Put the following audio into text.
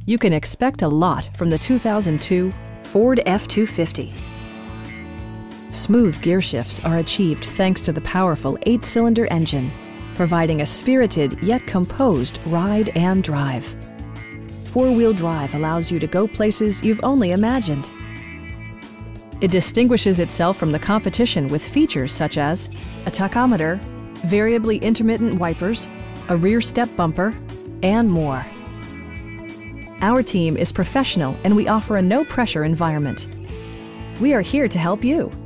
You can expect a lot from the 2002 Ford F-250. Smooth gear shifts are achieved thanks to the powerful 8-cylinder engine, providing a spirited yet composed ride and drive. 4-wheel drive allows you to go places you've only imagined. It distinguishes itself from the competition with features such as a tachometer, variably intermittent wipers, a rear step bumper, and more. Our team is professional and we offer a no-pressure environment. We are here to help you.